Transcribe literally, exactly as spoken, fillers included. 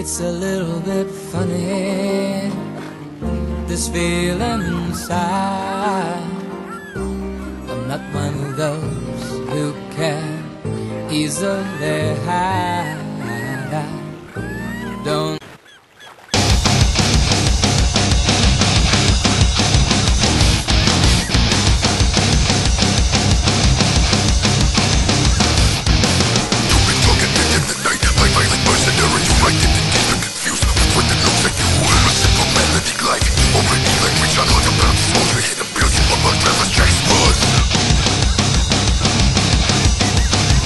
It's a little bit funny, this feeling inside. I'm not one of those who can easily hide.